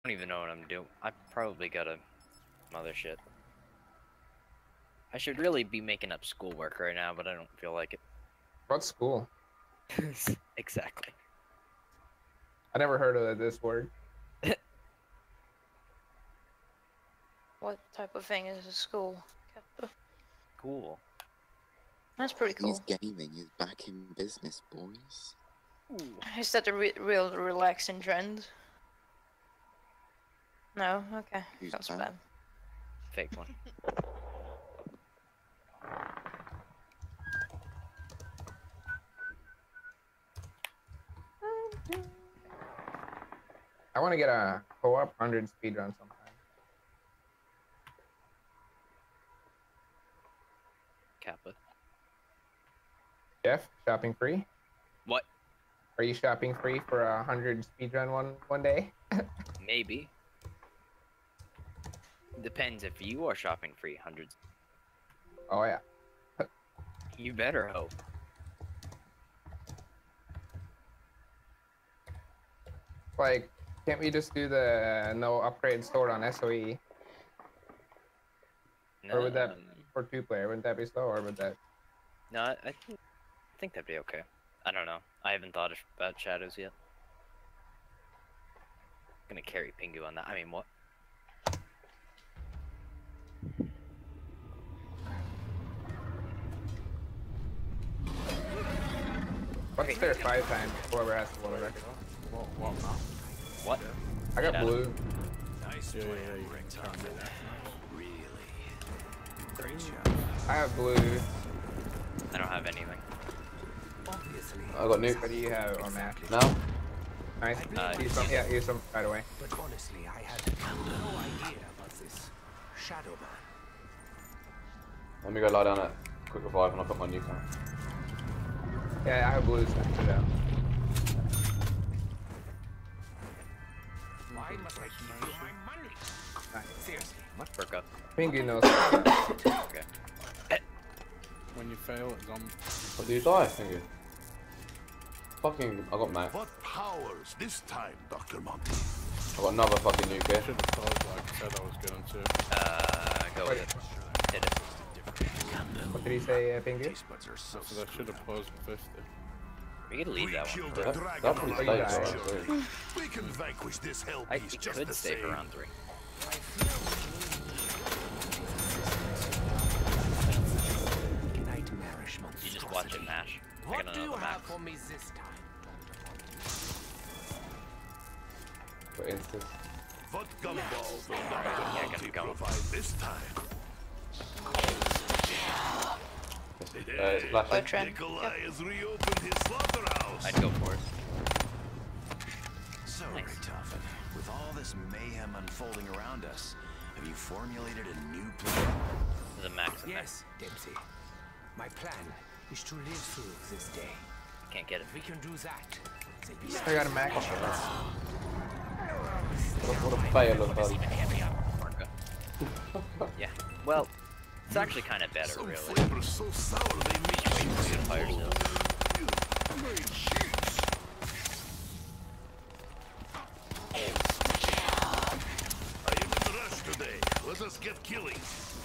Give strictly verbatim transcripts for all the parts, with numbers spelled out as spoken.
don't even know what I'm doing. I probably got a mother shit. I should really be making up schoolwork right now, but I don't feel like it. What school? Exactly. I never heard of this word. What type of thing is a school? Cool. That's pretty cool. He's gaming. He's back in business, boys. Ooh. Is that a re real relaxing trend? No? Okay. Who's Sounds that? bad. Fake one. I want to get a co-op one hundred speedrun sometime. Kappa. Jeff, shopping free? What? Are you shopping free for a one hundred speedrun one one day? Maybe. Depends if you are shopping free hundreds. Oh yeah. You better hope. Like, can't we just do the no upgrade stored on S O E? No, Or would that, for two player, wouldn't that be slow, or would that? No, I, I think, I think that'd be okay. I don't know. I haven't thought of- about shadows yet. I'm gonna carry Pingu on that. I mean, what? What's their five times? Whoever has the world record. What? What? What? I got Get out of blue. Nice yeah, yeah, yeah, you can tell me that. Really? Great job. I have blue. I don't have anything. Obviously. I got nuke. What do you have on that? No? Nice. Uh, use some, yeah, use some right away. But honestly, I had no idea about this Shadow Man. Let me go lie down at quick revive and I'll put my nuke out. Yeah, I have blue. So put it out. Why must I keep you my money? Nice. Seriously. Much perk up. Pingu knows. Okay. When you fail, it's on. What do you die? Thank you. Fucking, I got Mac. What powers this time, Doctor Monty? I got another fucking nuke I here. should have told like I said I was going to. Uh, go with it. Hit it. What did he say, uh, Pingu? Taste buds are so So I should have paused for fifty. We could leave We that killed one. a That, dragon that on pretty our stable, guy. actually. We can vanquish this hell I beast we just could the stay same. for round three. Nightmarish monster. You just watch it mash. I What got do you another have max. for me this time? For instance. What gumballs will Yeah, Doctor I Monty gotta go. provide this time? Uh, it's flashing. Bertrand. Nikolai Yep. has reopened his slaughterhouse. I'd go for it. So, Nice. Richtofen, with all this mayhem unfolding around us, have you formulated a new plan? There's a max in Yes, Dempsey. My plan is to live through this day. there. Can't get it. If we can do that, then we I got a max. What, what a fail of us. Yeah. Well, it's actually kind of better, Some really. flavors so sour they make Wait you for the fire sick. still. Great sheets. I am in the rush today. Let us get killing.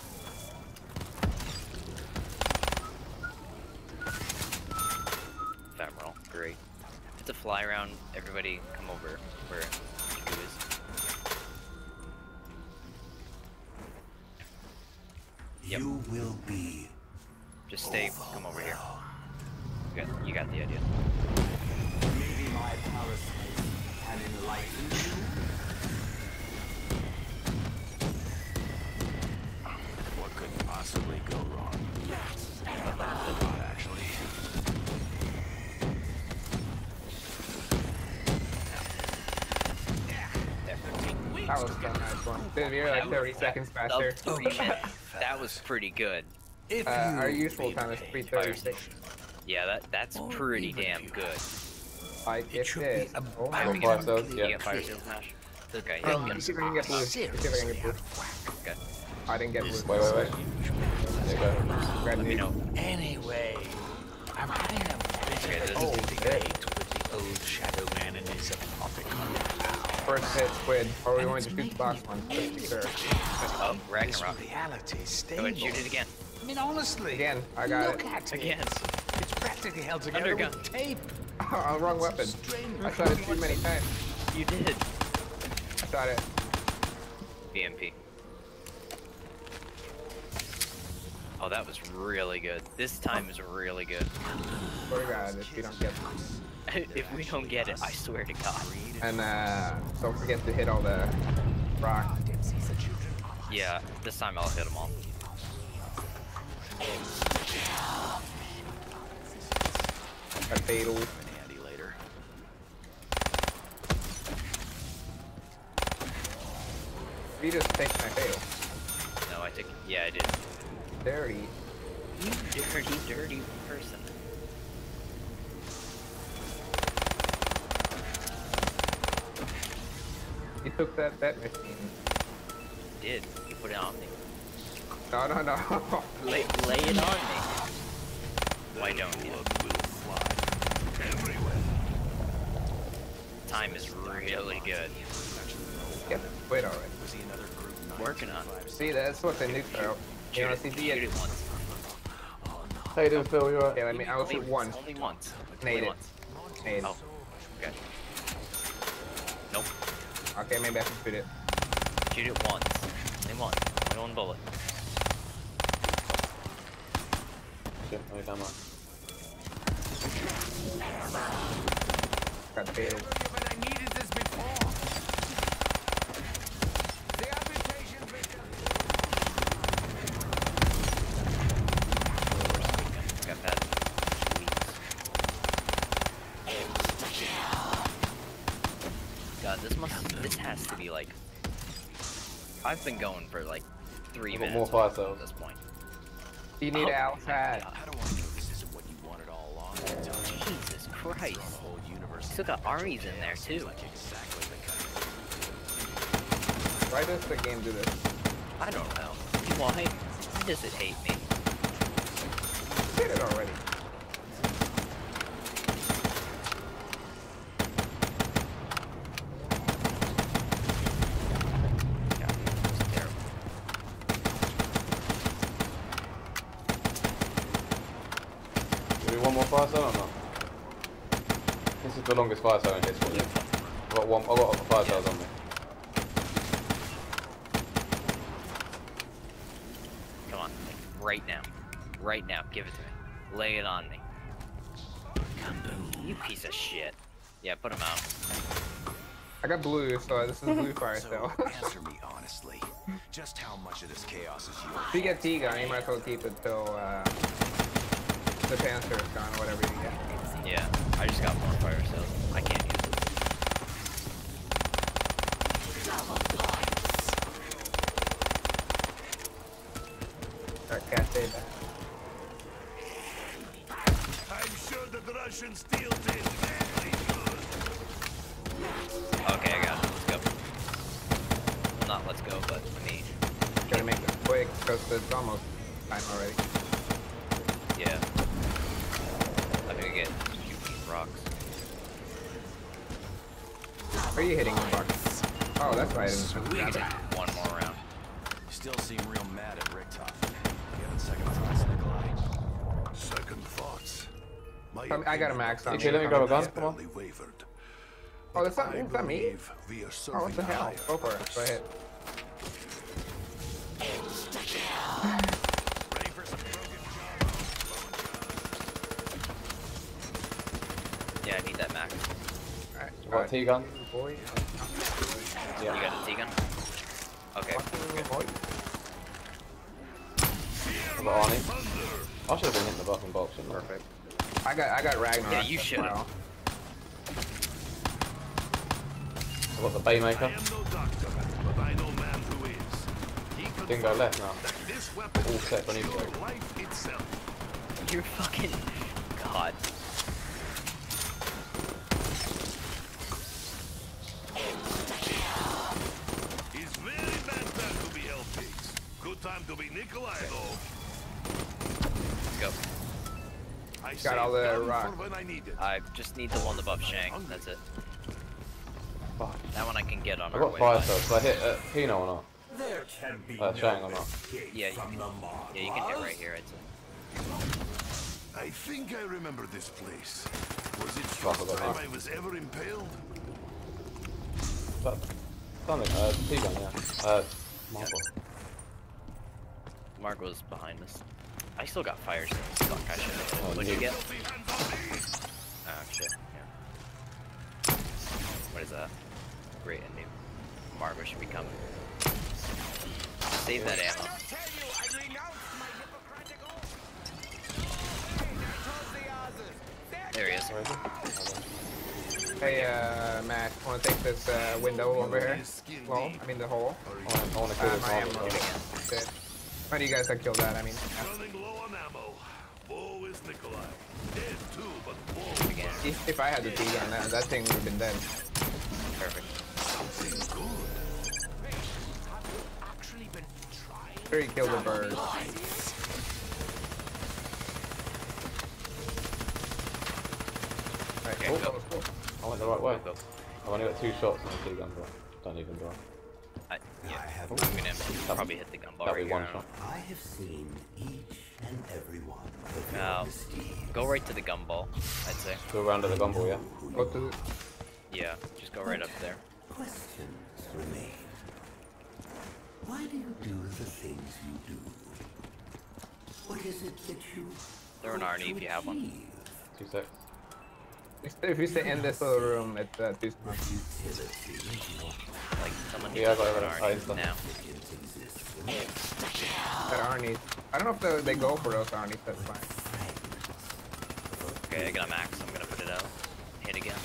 Ephemeral. Great. If it's a fly round, everybody come over where Pingu is. Yep. You will be. Just stay. Come over here. You got, you got the idea. Maybe my parasite can enlighten you. What could possibly go wrong? Not actually. That was so nice one. Dude, you're like thirty seconds faster. Sub three minutes. That was pretty good. If Uh, you our usual time is obey three my thirty-six. Yeah, that that's Or pretty even damn if you good. have- Like, It if should this. be a Oh my I got we god. fire get- cells, You yeah. get fire seal smash? Okay, Oh, yeah, let me see if I can get blue. Let's see if I can Seriously get blue. out of whack. okay. I didn't get blue. Wait, wait, wait. There you go. Grab Let me nuke. know. Anyway, I'm having a bit Okay, of this a is- debate with the Shadow Man and his apothecary. First hit, Squid. Or we want to shoot the last one. Just be sure. Oh, Ragnarok. Reality Go stable. ahead, shoot it again. I mean, honestly. Again, I got look it. at Again. it. It's practically held together Undergun. with tape. Oh, wrong weapon. I shot it too many times. You did. I shot it. B M P. Oh, that was really good. This time is really good. Swear to God, if we don't get it. If we don't get it, I swear to God. And uh, don't forget to hit all the rocks. Yeah, this time I'll hit them all. A fatal. Handy later. You just take my fail. No, I took. Yeah, I did. Dirty. You dirty, dirty person. You took that bet machine. Did you put it on me? No, no, no. Lay, lay it on me. Why don't you? Time is really good. Get the Squid already. Working on it. See, that's what the nukes are. You Shoot wanna it, see shoot the it once. How you doing, Phil? You alright? Okay, let me. I'll shoot Only- once. Only once. Nade Only it. once. Nade. Oh, okay. Nope. Okay, maybe I can shoot it. Shoot it once. Only once. Only one bullet. Shit, I need ammo. Got fatal. I needed this before. The amputation victim. Got that. God, this must. This has to be like. I've been going for like three I've got minutes more fire at cells. this point. You need Oh, it outside. How do I know this isn't what you wanted all along? Jesus Christ. The whole universe. Still got armies in there too. Like exactly the kind. Why does the game do this? I don't know. Why? Why does it hate me? Did it already. God, it's terrible. Do we one more fire cell or not? This is the longest fire cell in history. I've got one. I've got fire cells on me. Come on, like, right now. Right now, give it to me. Lay it on me. You piece of shit. Yeah, put him out. I got blue, so this is blue fire So, cell. answer me honestly. Just how much of this chaos is yours? If you get T-gun, you might as well keep it till uh, the Panther is gone, or whatever you get. Yeah, I just got more fire cells. I can't use it. I can't say that. I'm sure that the Russian steel tastes very good. Okay, I got it. Let's go. Well, not let's go, but I mean, Gotta make it quick, because it's almost time already. yeah. I'm gonna get these rocks. Where are you hitting the buckets? Oh, that's why I didn't grab it. One more round. You still seem real mad at Richtofen. You having second thoughts, Nikolai? Second thoughts. My Um, I got a max on Okay, me. let me grab a gun. Come on. barely wavered. Oh, that's not, I is that me? believe we are Oh, what serving the hell? higher Go for it. Go ahead. Ready for some broken Yeah, I need that max. Alright, I've got a T-gun. boy. You got a T-gun? Okay. Boy. I've got Arnie. I should have been hitting the fucking box, shouldn't I? Perfect. I got, I got Ragnarok. Yeah, you as should. well. I've got the Baymaker. I am no doctor, but I know man who is. He Didn't go left now. that this weapon All set for is new your break. life itself. You're fucking God. It's very bad time to be healthy. Good time to be Nikolai, though. Let's go. I Got all saved the gun rock. for when I need it. I just need the one above Shank. That's it. Fuck. That one I can get on I our got way. fire by. cells. So I hit uh, Pino or not? There can be Uh, Shang or not? Yeah, you can, yeah, you can hit right here. I'd say. I think I remember this place. Was it Fuck, I first got time that. I was ever impaled? That, something. Uh, T-gun, yeah. Uh, Marble. Mark was behind us. I still got fire still. Fuck, I should have. Oh, What'd you neat. get? Oh shit. Yeah. What is that? Great, a new Margo should be coming. Save that ammo. There he is. Where is it? Hey, uh, Matt, wanna take this uh, window over here? Well, I mean the hole. I wanna, I wanna kill Uh, this my Marble. ammo. though. Shit. How do you guys have killed that? I mean, yeah. Running low on ammo. Bo is Nikolai. Dead too, but Bo Again. if, if I had the T gun, that, that thing would have been dead. Perfect. something good. Sure, he killed the bird. Right, Okay, oh, go. oh, oh. I went the right way. Go. I've only got two shots on the T-gun, but don't even draw. I, yeah, I'm gonna probably hit the gun ball That'll right be one here. shot. I have seen each and every one of your Now, misdeeds. go right to the gun ball, I'd say. Go around to the gumball, yeah? Go to the... Yeah, just go right up there. Questions remain. Why do you do the things you do? What is it that you Throw an hope R N E to if you have one. achieve? Two secs. If you stay in this little room, it's uh, too small. Like, someone Yeah, I needs got to it, throw I an R N E instantly. now. That Arnie's. I don't know if the, they go for those Arnie's, that's fine. Okay, I got a max, I'm gonna put it out. Hit again.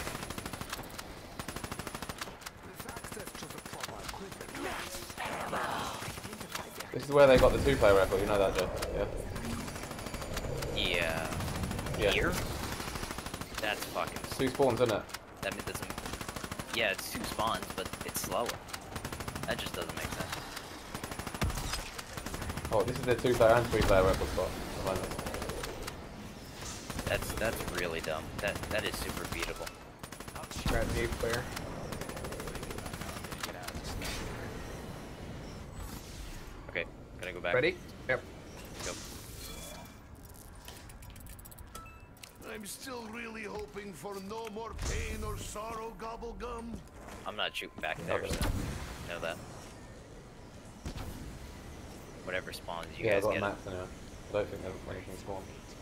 This is where they got the two-player record, you know that, Jeff? Yeah? Yeah. Yeah. Here? That's fucking... Two spawns, isn't it? That means doesn't... Yeah, it's two spawns, but it's slower. That just doesn't make sense. Oh, this is the two-player and three-player record spot. I find it. That's that's really dumb. That That is super beatable. Got new player. Okay, gotta go back. Ready? Yep. Go. I'm still really hoping for no more pain or sorrow, Gobblegum. I'm not shooting back there, Okay. so know that. Whatever spawns you Yeah, I guys got a get. max anyway. I don't think there's anything spawned.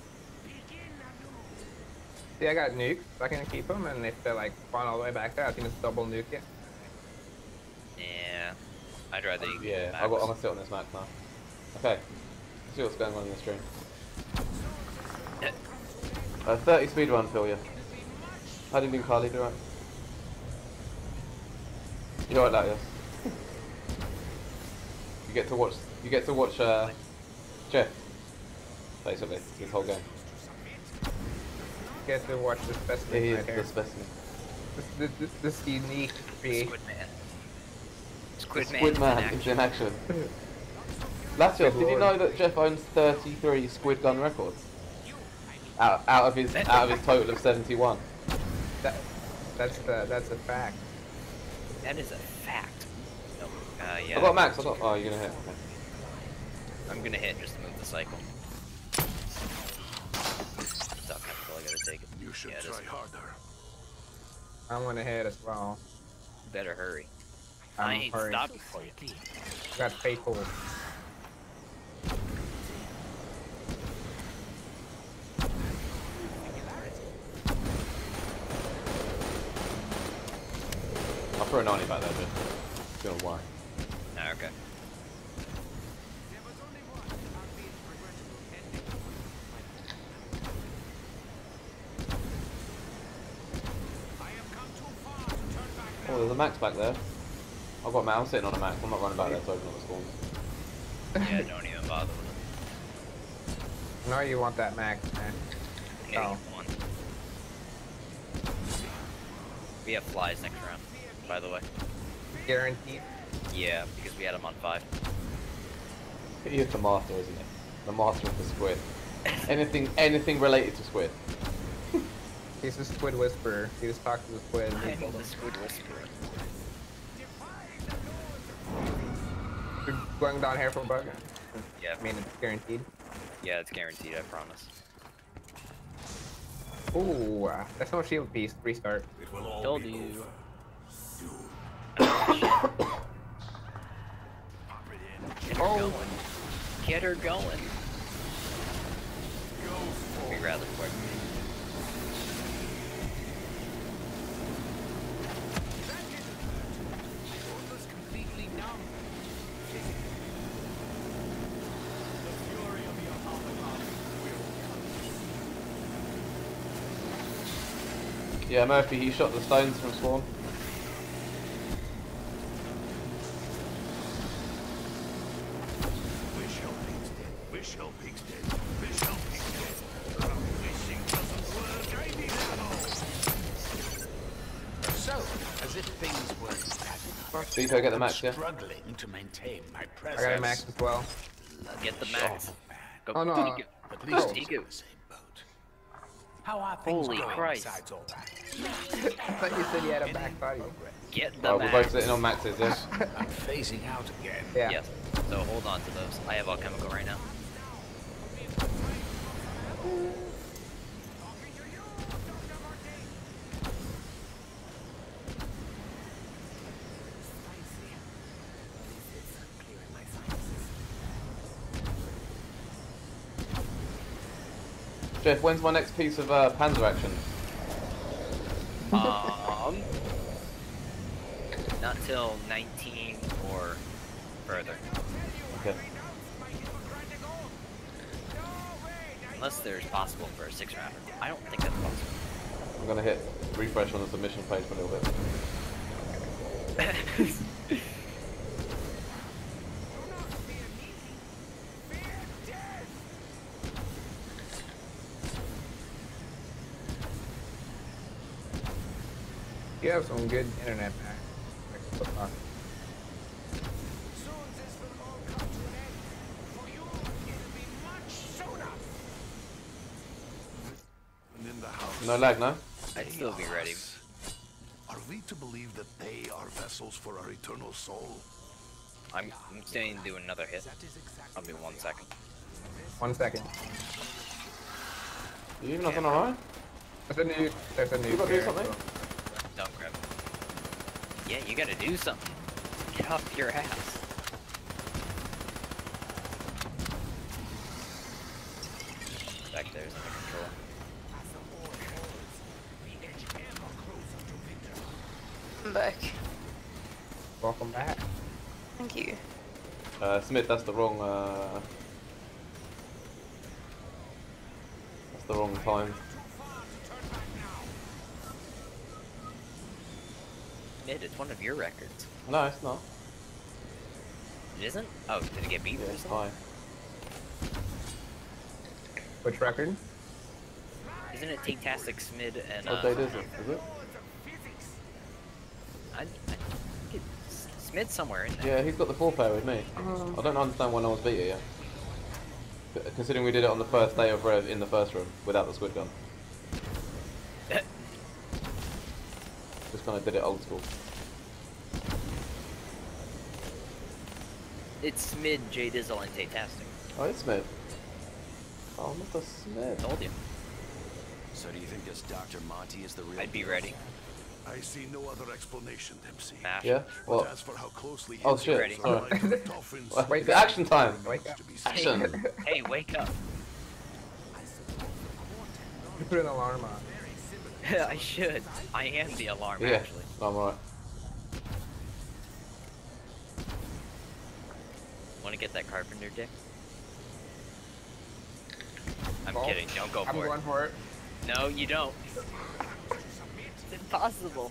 See, I got nukes. I can keep them, and if they're like spawn all the way back there, I can just double nuke it. Yeah. I'd rather you Yeah, max. I got, I'm gonna sit on this max now. Okay. Let's see what's going on in the stream. Yeah. Uh, thirty speedrun, Phil, yeah. How do you do, Carly? Do right? You like that, yes? You get to watch. You get to watch uh, Jeff. Basically, this whole game. Get to watch the specimen He right is here. the specimen. This, this, this unique creation. Squid Man. Squid Man is in action. Latios, did you know that Jeff owns thirty-three Squid Gun records? Out, out of his out of his total of seventy-one. That, that's the that's a fact. That is a fact. No. Uh, yeah. I got Max. I got. Oh, you're gonna hit. Okay. I'm gonna hit just to move the cycle. Stuck. I feel I gotta take it. You should Yeah, it try is. harder. I'm gonna hit as well. Better hurry. I'm I ain't hurrying. stopping for you. Got faithful. I'll throw a ninety back there, Jeff. Don't worry. Ah, okay. Oh, there's a Max back there. I've got Max. I'm sitting on a Max. I'm not running back there to open up the spawns. Yeah, don't even bother with it. No, you want that max, man. Yeah, Oh. you won. We have flies next round, by the way. Guaranteed. Yeah, because we had them on five. He is the master, isn't he? The master of the squid. Anything, anything related to squid. He's a squid whisperer. He just talks to the squid. And he I'm told the him. squid whisperer. You're going down here for a bug. Yeah. I mean, it's guaranteed. Yeah, it's guaranteed, I promise. Ooh, uh, that's no shield piece. Restart. It will all Told be you. over. Get her Oh. going. Get her going. Be rather quick. Yeah, Murphy, he shot the stones from spawn. Wish your pig's dead. Wish your pig's dead. Wish your pig's dead. Wishing doesn't work. I need ammo. So, as if things weren't bad enough, Vito, get the max, yeah? struggling to maintain my I presence. got a max as well. Get the max. Go. Oh, no. Go. At least Oh. he's in the same boat. How are things Holy going Christ. besides all that? I thought you said you had a back body. Get the Oh, we're max. both sitting on maxes, yeah? I'm phasing out again. Yeah. Yes. So hold on to those. I have alchemical right now. Jeff, when's my next piece of uh, Panzer action? Um, not till nineteen or further. Okay. Unless there's possible for a six rounder. I don't think that's possible. I'm gonna hit refresh on the submission page for a little bit. You have some good internet, man. And in the house. No lag, no? I'd still be ready. Are we to believe that they are vessels for our eternal soul? I'm, I'm staying to do another hit. I'll be one second. One second. You even nothing alright? There's a new. There's a new. You gotta do here, something? Don't grab it. Yeah, you gotta do something. Get off your ass. Back there's under control. I'm back. So, welcome back. Thank you. Uh, Smith, that's the wrong, uh... That's the wrong time. Mid, it's one of your records. No, it's not. It isn't? Oh, did it get beat Yeah, or it's something? high. Which record? Isn't it Take-Tastic, Smid, and What uh... date is it? Is it? I, I think it's Smid somewhere in there. Yeah, he's got the four player with me. I don't understand why no one's beat it yet. C- Considering we did it on the first day of Rev in the first room without the squid gun. Just kind of did it old school. It's Smid, J Dizzle, and Take-Tastic. Oh, it's Smith. Oh, Mister Smith. Told you. So do you think this Doctor Monty is the real I'd be deal? ready. I see no other explanation, Dempsey. Mash. Yeah? But What? as for how closely Oh his shit, hands sorry. are like to the dolphins, Well, Wake it's up. action time! Wake up. to be seen. Action! Hey, wake up. You put an alarm on. I should. I am the alarm, Yeah, actually. no, I'm alright. Want to get that carpenter dick? I'm Well, kidding. Don't go I'm for going it. for it. No, you don't. It's impossible.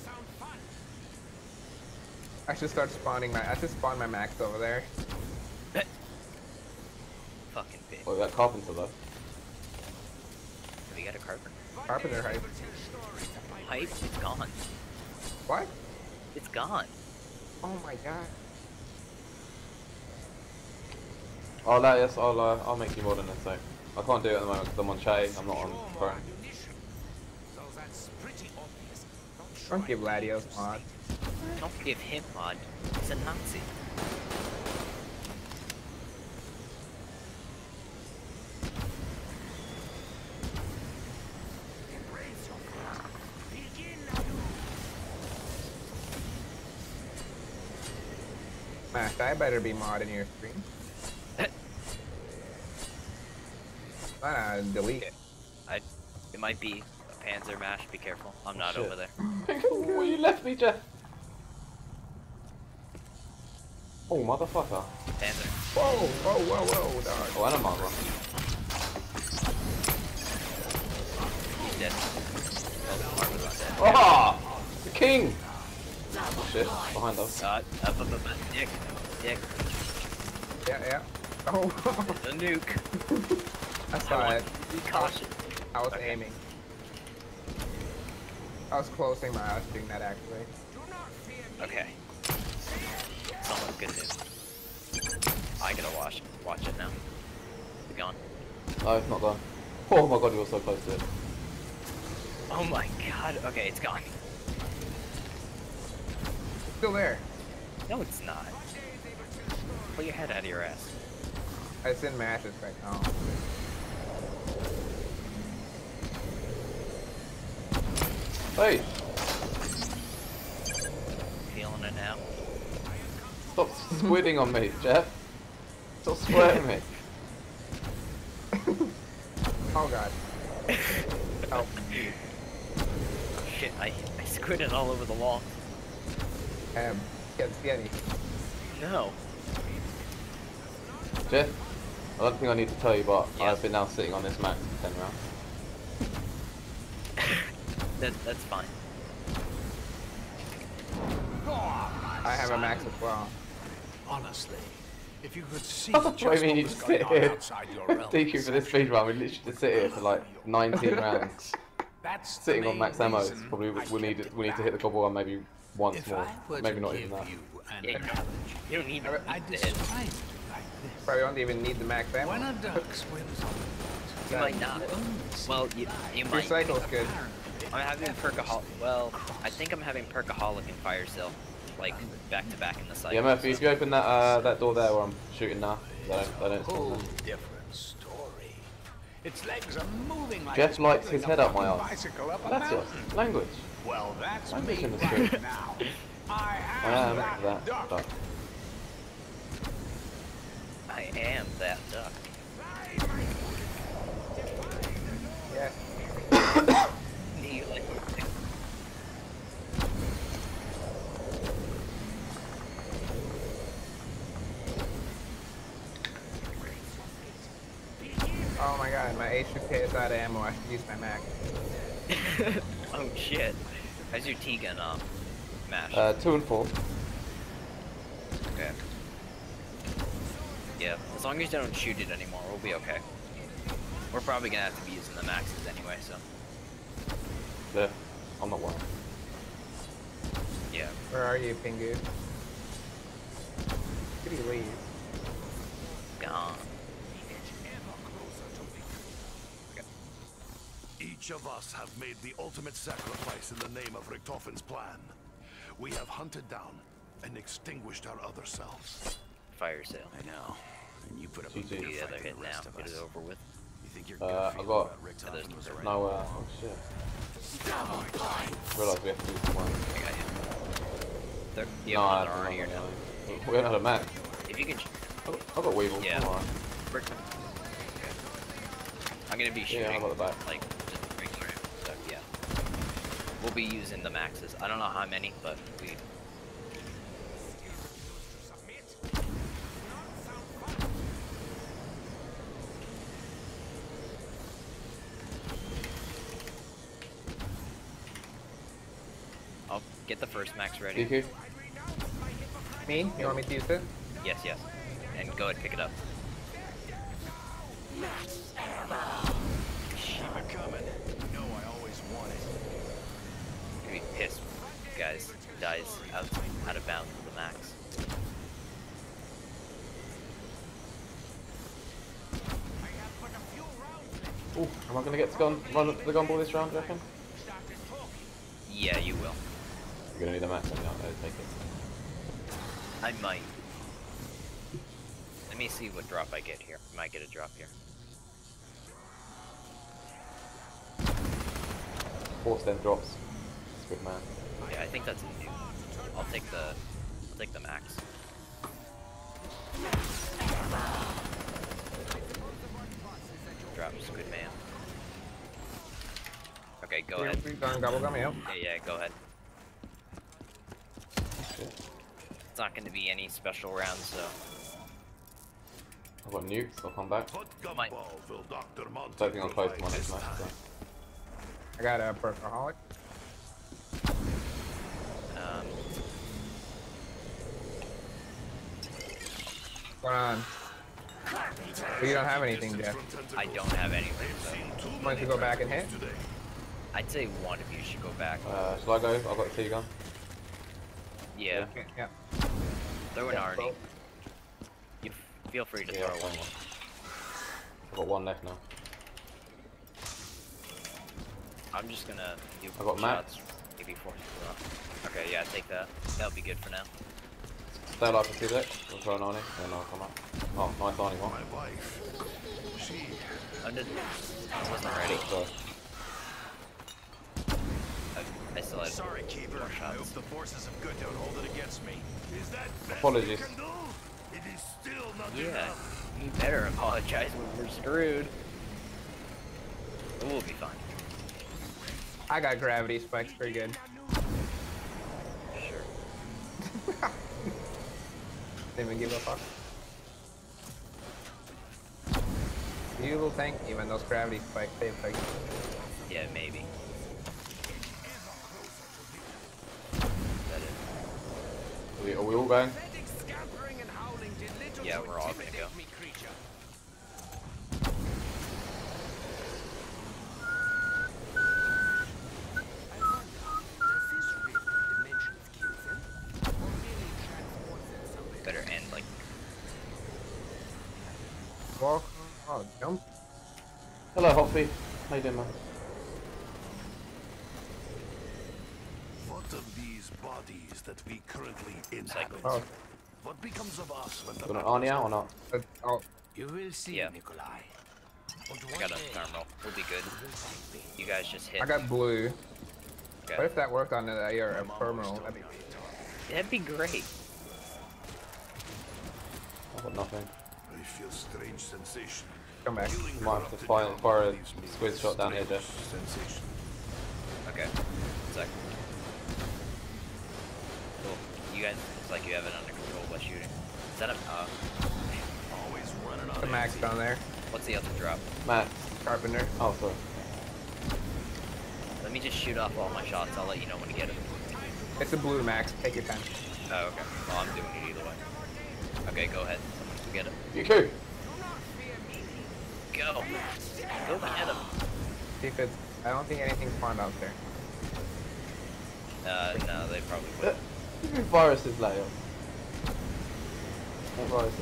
I should start spawning my. I should spawn my max over there. Fucking pig. What, that carpenter though? We got a carpenter. Carpenter hype. Hype? It's gone. What? It's gone. Oh my god. Oh, no, yes, I'll, uh, I'll make you more than a sec. I can't do it at the moment because I'm on Che. I'm not on phone. So that's pretty obvious. Don't give Latios mod. Don't give him mod. He's a Nazi. Mash, I better be modding your stream. Ah, delete it. I. It might be a Panzer Mash. Be careful. I'm not Shit. over there. Oh, you left me, Jeff. Oh, motherfucker. Panzer. Whoa, whoa, whoa, whoa, dog. Oh, and a Marlboro. He's dead. Oh, Mark was not dead. Oh, the king. Shit, behind us. Uh, up, up, up, up. Dick. Dick. Yeah, yeah. Oh, The nuke. I saw it. Be cautious. I was Okay. aiming. I was closing my eyes doing that actually. Okay. Somewhat good news. I gotta watch watch it now. Is it gone? No, it's not gone. Oh my god, you were so close to it. Oh my god. Okay, it's gone. Still there. No, it's not. Pull your head out of your ass. It's in matches right now. Hey, Feeling it now. stop squidding on me, Jeff. Stop squirting me. Oh god. Oh. Shit, I, I squidded all over the wall. Um, can't see any. No. Jeff, I don't think I need to tell you, but Yes. I've been now sitting on this max for ten rounds. That, that's fine. I have a max as well. Honestly, if you could see What just do you what mean you was just going sit on here? outside your realm D Q for this speedrun, we literally just sit here for like nineteen rounds. That's the Sitting on main max ammo, reason probably I we need kept we need it to hit the gobble one maybe once If more, I were maybe to not give even that. you an Yeah, analogy, You don't need I- I to hit. describe it like this. Probably don't even need the max ammo. When a duck swims on the You might not. Well, you, you Your might. cycle's good. I'm having Perkaholic. Well, I think I'm having Perkaholic and Fire Still, like back to back in the cycle. Yeah, Murphy, if you open that uh, that door there where I'm shooting now, they don't, they don't whole spawn there. different story. Its legs are moving like Jeff it's likes pedaling his a head up my fucking arse. bicycle up a That's it. mountain. Language. Well, that's Language me in the right street. now. I I am, am that, that duck. duck. I am that duck. Yeah. You like- Oh my god, my H two K is out of ammo. I should use my max. Oh shit. How's your T gun um mash? Uh, two and four. Okay. Yeah, as long as you don't shoot it anymore, we'll be okay. We're probably gonna have to be using the maxes anyway, so Yeah, I'm not worried. yeah. Where are you, Pingu? Could you leave? Gone. Each of us have made the ultimate sacrifice in the name of Richtofen's plan. We have hunted down and extinguished our other selves. Fire sale. I know. And you put up G a G. bigger The fight other than hit the now. rest of Get us. it over with. You think you're Uh, gonna I feel got- about Richthofen was right? No, uh, oh shit. Realised we have to do some work. I got you. They're, you No, have I another have R here now. We don't have a max. If you can, I got, I got Weevil. Yeah. I'm alright. Brick- I'm gonna be shooting Yeah, I got the back. like just regular ammo, so yeah. We'll be using the maxes. I don't know how many, but we. I'll get the first max ready. D Q? Me? You want me to use it? Yes, yes. And go ahead, pick it up. Keep it coming. You know I always want it. You're gonna be pissed, guys. Dies out, out of bounds of the max. Ooh, am I going to get to gun, run up to the gunball this round, do you reckon? Yeah, you will. You're going to need a max, I'm not going to take it. I might. Let me see what drop I get here. I might get a drop here. Force then drops. SquidMan. Yeah, I think that's a new. I'll take the, I'll take the max. Drop SquidMan. Okay, go ahead. Going double gummy up. Yeah, yeah, go ahead. It's not going to be any special rounds, so. I've got nukes, I'll come back. Might. Don't think I'm close to my next match. So. I got a perkaholic. Um, What's going on? But you don't have anything, Jeff. I don't have anything, so. Why don't you go back and hit? I'd say one of you should go back. Uh, shall I go? I've got the T gun. Yeah. Okay, yeah. Throw an Yeah, R and D. both. You feel free to Yeah, throw one. I've got one left now. I'm just gonna do I got shots. Maybe four. Okay, yeah, take that. That'll be good for now. Stay alive for two seconds. I'll throw an Arnie, and I'll come up. Oh, nice Arnie one. My wife, she... I did. I wasn't ready. So, I, I still had Sorry, Keeper. more I shots. hope the forces of good don't hold it against me. Is that best apologies. you can do? It is still not Yeah, enough. you better apologize when we're screwed. But we'll be fine. I got gravity spikes pretty good. Sure. Didn't even give a fuck. You will thank me when those gravity spikes save like. Yeah, maybe. That is. are we, are we all going? Yeah, we're all gonna go. Better end like. Walk. Oh, jump. Hello, Hoppy. How you doing, man? What of these bodies that we currently inhabit? Oh, What becomes of us when the You want an Arnie out or not? uh, oh, You will see, Yeah. Nikolai. I got a thermal. We'll be good. You guys just hit. I got blue. Okay. What if that worked on the your terminal? That'd be That'd be great. I've got nothing. I feel strange sensation. come back. Killing Might have to corrupted fire, fire a leaves me squid with shot down here, strange Jeff. Sensation. Okay. One sec. Cool. You guys looks like you have it under control by shooting. Is that a uh Always running on The max empty. down there. what's the other drop? Matt. Carpenter. Oh, sorry. Let me just shoot off all my shots, I'll let you know when to get it. It's a blue max. Take your time. Oh, okay. Well, I'm doing it either way. Okay, go ahead. Someone can get it. You too. Go! Go get him! See if it's. I don't think anything spawned out there. Uh, no, they probably would. Give me viruses, Leo. No viruses.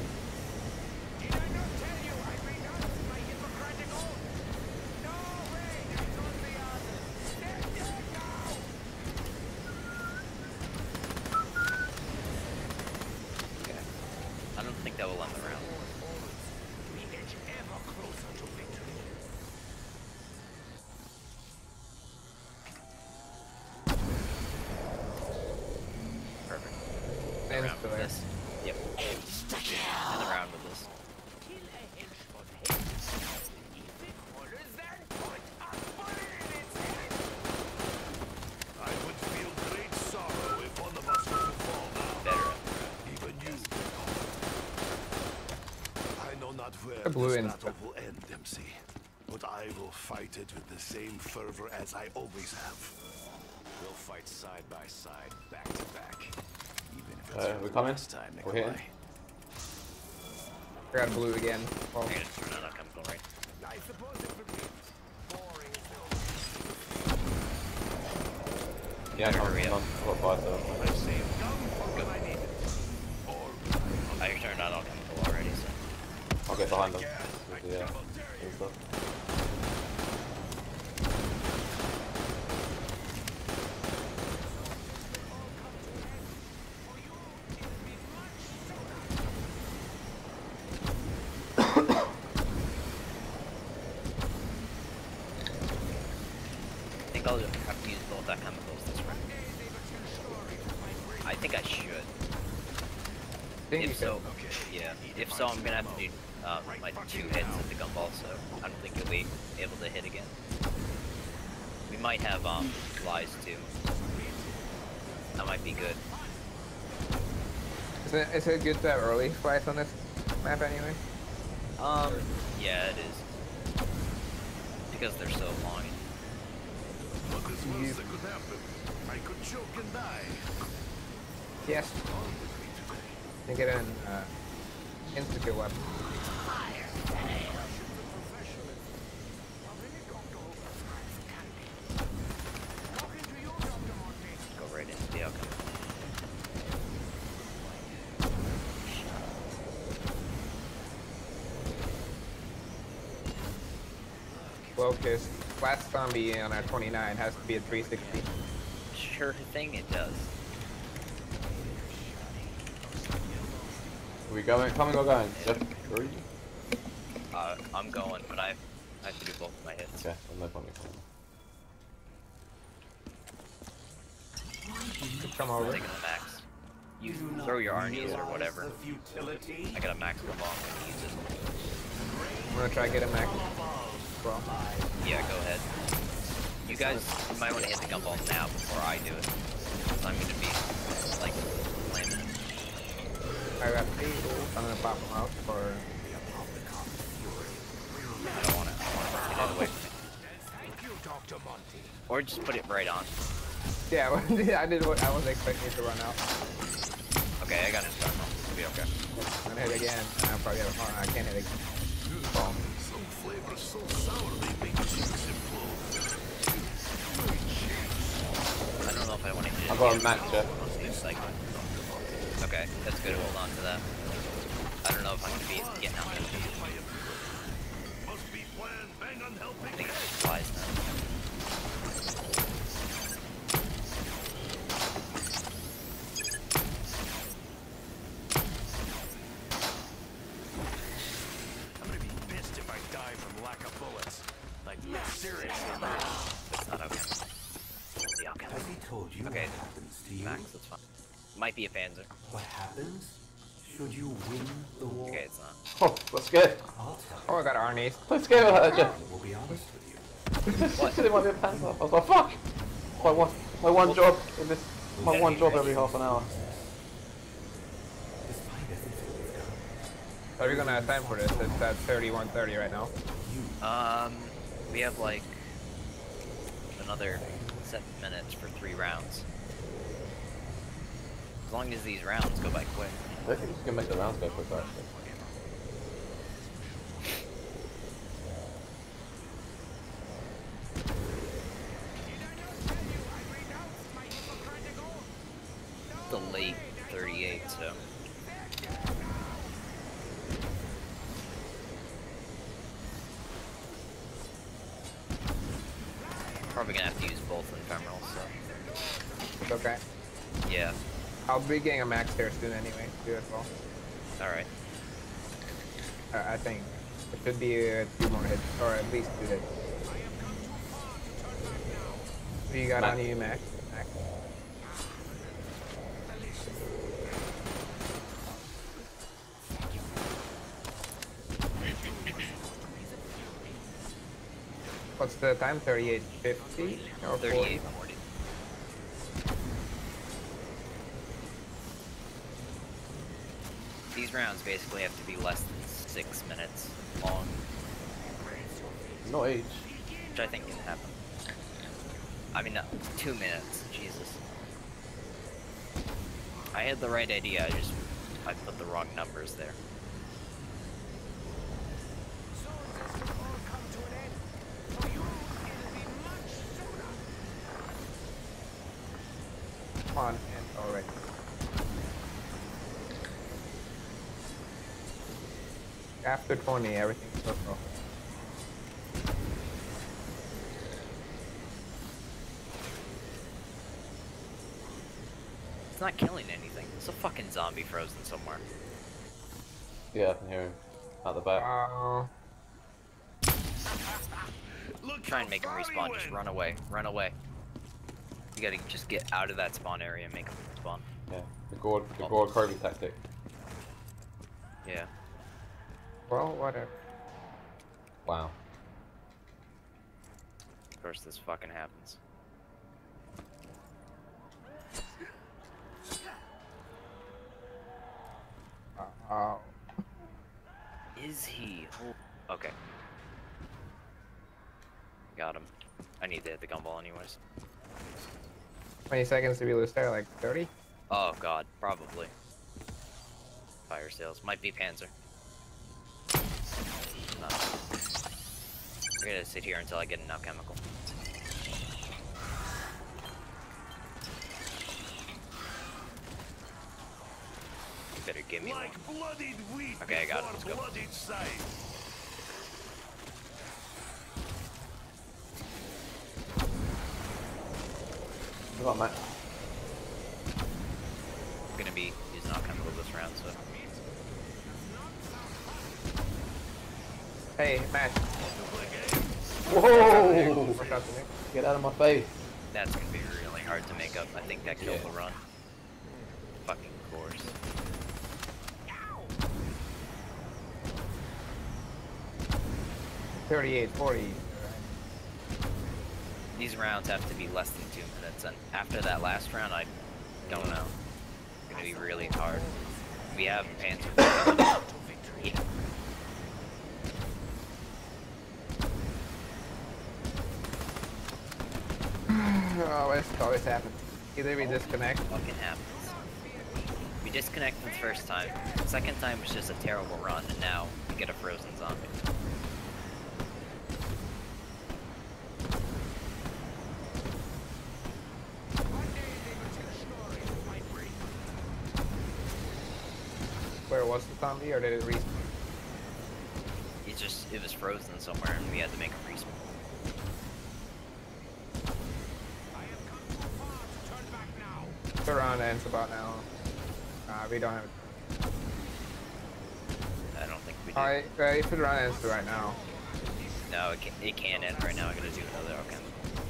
Okay. I don't think that will end the round. Perfect. And Round still with there. this. Yep. End the round with this. I would feel great sorrow if one of us were to fall now. Better end the round. Even you. I know not where The blue this ends. battle will end, Dempsey, but I will fight it with the same fervor as I always have. We'll fight side by side, back to back. Even if it's Uh, for we the coming? last time, We're Nikolai. hitting? I got blue again. Well, I'm gonna turn on a chemical right. I suppose it would be boring as hell. Yeah, come on, Hurry come up. on. I've got fire, so. I see him. Go. I turned on all chemical already, so. I'll get behind them. With the, uh, and stuff. think I'll have to use both our chemicals this round. I think I should. Think if you so, yeah. If so, I'm gonna have to do uh, my two hits at the gumball, so I don't think you'll be able to hit again. We might have um flies too. That might be good. Is it, is it good to have early flies on this map anyway? Um, yeah, it is. Because they're so long. What is worst that could happen? I could choke and die. Yes. You get an uh, institute weapon. Go right into the outcome. Focus. Last zombie on our twenty-nine has to be a three sixty. Sure thing it does. Are we going? Coming or going? Jeff, three? Uh, I'm going, but I, I have to do both of my hits. Okay, well, no point in coming. Come I'm over. taking the max. You throw your Arnie's or whatever. I got a max bomb when you use it. I'm gonna try to get a max. Well, Yeah, go ahead. You guys might want to hit the gumball now before I do it. So I'm gonna be, like, landing it. I got three. I'm gonna pop them out for. I don't want to. I want to get it away from me. Or just put it right on. Yeah, I did what I was expecting it to run out. Okay, I got it done. It'll be okay. I'm gonna hit again. I'm probably gonna. Oh, I can't hit again. Boom. Some flavors so sour they make cheeks implode. I don't know if I want to hit it. I've got a again. max, Jeff. Like, okay, that's good. Hold on to that. I don't know if I'm gonna be getting out of it. Must be planned, bang on I helping. think it flies now. I'm gonna be pissed if I die from lack of bullets. Like, seriously. It's not okay. Yeah, okay. Has he told you Okay. what happens to you? Max, that's fine. Might be a Panzer. What happens? Should you win the war? Okay, it's not. Oh, let's get. I'll tell Oh, I got Arnie's. Let's get with that, Jeff. you. I will be honest with you. What? Said it might be a panther. I was like, fuck! My one, my one job in this, my one job every half an hour. Despite everything we've done, Are we gonna have time for this? It's at thirty-one thirty right now. Um, we have like another seven minutes for three rounds. As long as these rounds go by quick. I don't think you can make the rounds go quicker, actually. The late thirty-eight, so. Probably gonna have to use both ephemerals, so. It's okay. Yeah. I'll be getting a max here soon anyway. Do as well. Alright. Uh, I think it should be a few more hits, or at least two hits. What you got Max. on you, Max? Max. What's the time? thirty-eight fifty or thirty-eight forty? forty. These rounds basically have to be less than six minutes long, Not each. which I think can happen. I mean, no, two minutes. Jesus. I had the right idea. I just I put the wrong numbers there. On and alright. After twenty, everything's purple. It's not killing anything. It's a fucking zombie frozen somewhere. Yeah, I can hear him. At the back. Uh, Try and make him respawn. Just run away. Run away. You gotta just get out of that spawn area and make him spawn. Yeah, the Gord, the Gord Kirby tactic. Yeah. Well, whatever. Wow. Of course, this fucking happens. Oh. Is he? Oh, okay. Got him. I need to hit the gumball anyways. twenty seconds to be loose there, like thirty? Oh god, probably. Fire sales. Might be Panzer. No. We're gonna sit here until I get an alchemical. You better give me Like one. bloodied wheat Okay, I got it. Let's before go. bloodied scythe. Come on, Matt. I'm gonna be using alchemical this round, so. Hey, Matt. Whoa! Push out to me. Get out of my face. That's gonna be really hard to make up. I think that killed Yeah. the run. Fucking course. thirty-eight, forty. These rounds have to be less than two minutes, and after that last round, I don't know. It's gonna be really hard. We have Panzer. Yeah. Oh, it's always happens. Either we disconnect. Fucking happens. We disconnected the first time. Second time was just a terrible run, and now we get a frozen zombie. Where was the zombie, or did it respawn? It just, it was frozen somewhere, and we had to make a respawn. The round ends about now. Uh, we don't have it. I don't think we do. Alright, uh, if the round ends right now. No, it, can, it can't end right now. I'm gonna do another alchemical.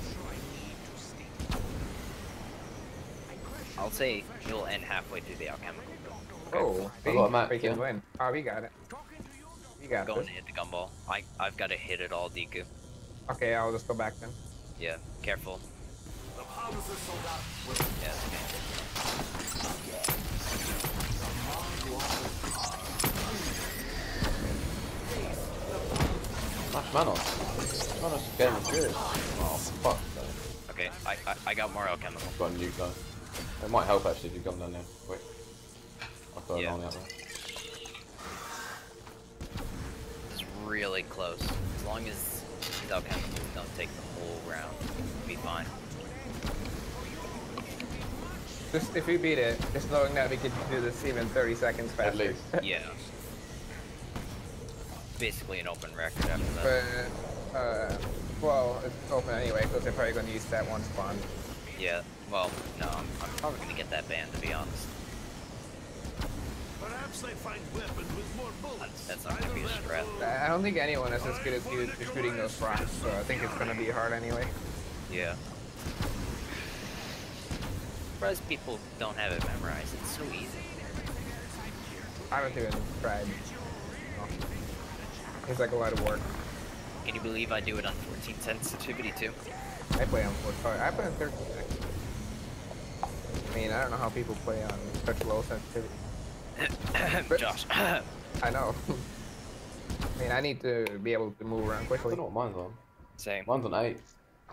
I'll say it'll end halfway through the alchemical. Oh, I we, got Matt, we can yeah. win. Oh, we got it. We got Going this. to hit the gumball. I, I've got to hit it all, Deku. Okay, I'll just go back then. Yeah, careful. The powders are sold out. Yeah, it's okay. Mashmanos. Mashmanos is getting good. Oh, fuck. Okay, I, I, I got more alchemical. I've got a nuke though. It might help actually if you come down there. Wait. I'll throw Yeah. it on out there. It's really close. As long as these alchemicals don't take the whole round, we'll be fine. Just if we beat it, just knowing that we could do this even thirty seconds At faster. least. Yeah. Basically an open record after that. But, uh, well, it's open anyway, because they're probably going to use that one spawn. Yeah, well, no, I'm, I'm probably going to get that banned, to be honest. Perhaps they find weapons with more bullets. That's not going to be a strat. I don't think anyone is as good as you at shooting those rocks, so I think it's going to be hard anyway. Yeah. Surprised people don't have it memorized. It's so easy. I haven't even tried. No. It's like a lot of work. Can you believe I do it on fourteen sensitivity too? I play on four. I play on thirteen. I mean, I don't know how people play on such low sensitivity. But- Josh. I know. I mean, I need to be able to move around I quickly. don't know what mine's on. Same. Mine's on eight.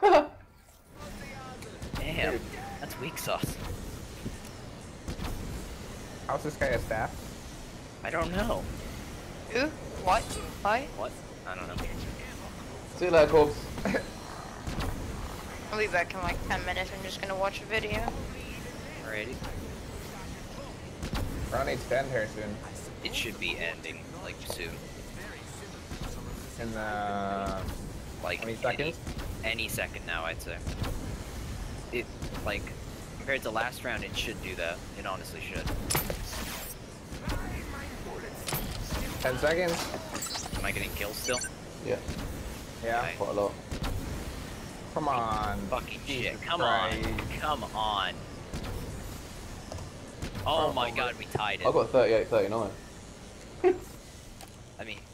Damn, that's weak sauce. How's this guy a staff? I don't know. Who? What? Why? What? I don't know. See you later, Corbs. I'll be back in like ten minutes. I'm just gonna watch a video. Alrighty. Round eight's to end here soon. It should be ending, like, soon. In uh, Like, twenty any, seconds? any second now, I'd say. It, like, compared to last round, it should do that. It honestly should. Ten seconds? Am I getting kills still? Yeah, Yeah. Okay. quite a lot. Come on. Fucking Jesus shit. Come Christ. on. Come on. Oh, Oh, my oh, god, we tied it. I've got thirty-eight thirty-nine. I mean,